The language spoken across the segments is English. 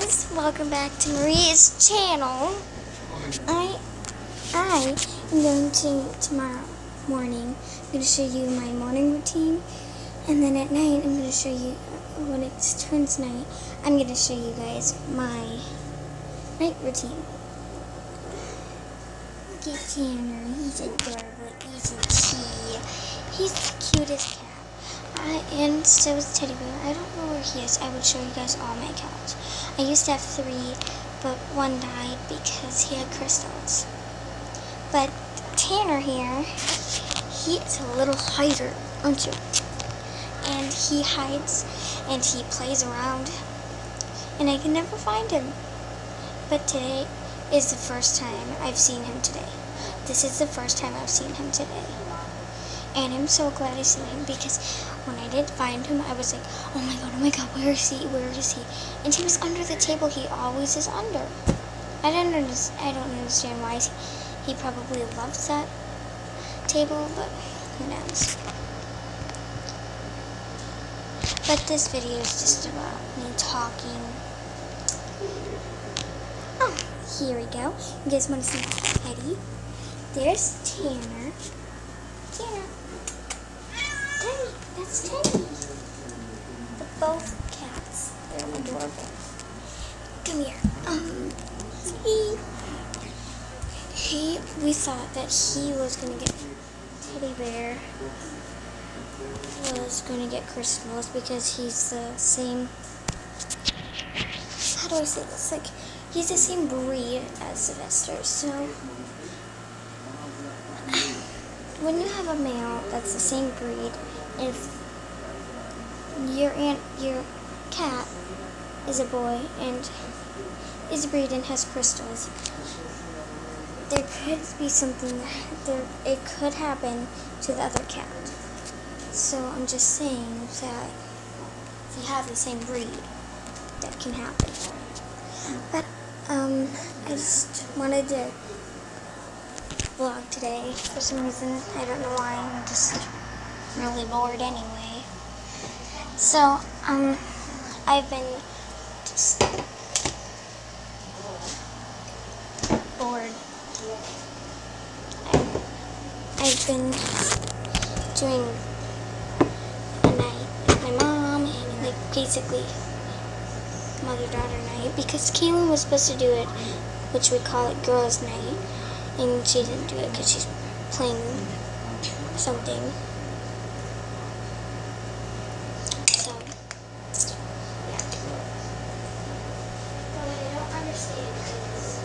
guys, welcome back to Maria's channel. I am going to, tomorrow morning, I'm going to show you my morning routine, and then at night I'm going to show you, when it turns night, I'm going to show you guys my night routine. Look at Tanner, he's adorable, isn't he? He's the cutest cat. And so is Teddy Bear. I don't know where he is. I would show you guys all my cats. I used to have 3, but one died because he had crystals. But Tanner here, he is a little hider, aren't you? And he hides and he plays around, and I can never find him. But today is the first time I've seen him today. This is the first time I've seen him today. And I'm so glad I seen him, because when I did find him, I was like, oh my god, where is he? Where is he? And he was under the table. He always is under. I don't understand why. He probably loves that table, but who knows. But this video is just about me talking. Oh, here we go. You guys want to see Teddy? There's Tanner. Tanner. Teddy, that's Teddy. But both cats, they're adorable. Come here. We thought that he was going to get, Teddy Bear was going to get crystals because he's the same, how do I say this? Like, he's the same breed as Sylvester, so when you have a male that's the same breed, if your cat is a boy and is a breed and has crystals, there could be something it could happen to the other cat. So I'm just saying that if you have the same breed, that can happen. But I just wanted to vlog today for some reason. I don't know why. I'm just really bored anyway. So I've been just bored. I've been doing a night with my mom, and like basically mother-daughter night, because Kaylin was supposed to do it, which we call it girls' night, and she didn't do it because she's playing something. So, yeah. But I don't understand because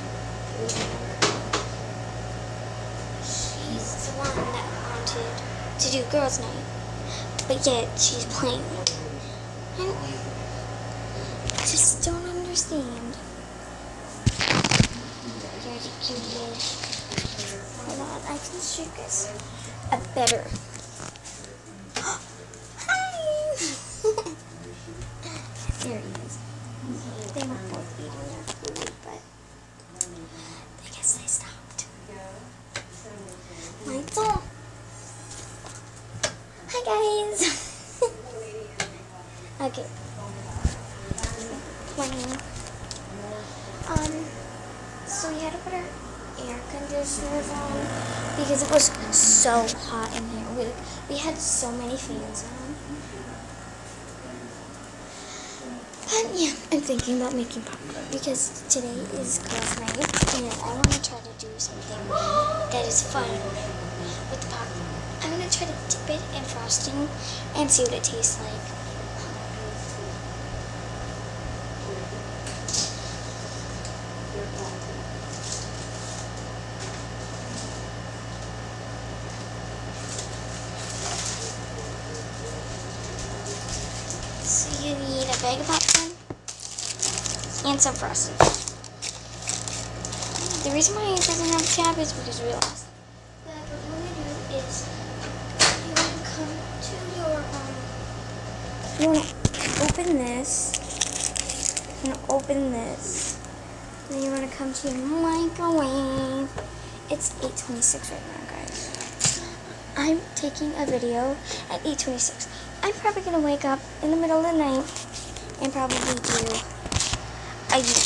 she's the one that wanted to do girls' night, but yet she's playing. I just don't understand. Hold on, I can show you guys a better. Hi! There he is. They were both eating their food, but I guess they stopped. Michael! Hi guys! Okay. Playing. So we had to put our air conditioners on because it was so hot in here. We had so many fans on. But yeah, I'm thinking about making popcorn because today is girls' night, and I want to try to do something that is fun with the popcorn. I'm going to try to dip it in frosting and see what it tastes like. So you need a bag of popcorn and some frosting. The reason why it doesn't have a tab is because we lost. But what you want to do is you want to come to your you want to open this. You want to open this. And then you want to come to your microwave. It's 8:26 right now, guys. I'm taking a video at 8:26. I'm probably going to wake up in the middle of the night and probably do a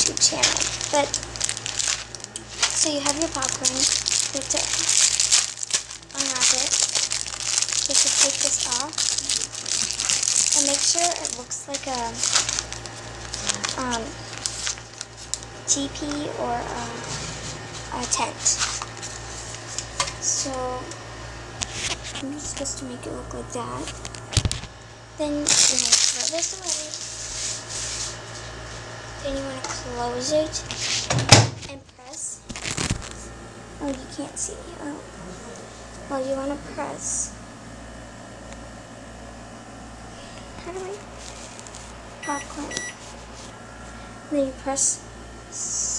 But, so you have your popcorn. You have to unwrap it. You have to take this off. And make sure it looks like a teepee or a tent. So I'm just supposed to make it look like that. Then you want to throw this away. Then you want to close it and press. Oh, you can't see. Oh. Well, you want to press. How do I? Popcorn. Then you press